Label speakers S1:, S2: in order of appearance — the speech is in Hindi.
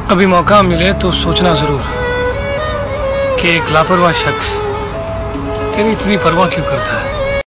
S1: कभी मौका मिले तो सोचना जरूर कि एक लापरवाह शख्स तेरी इतनी परवाह क्यों करता है।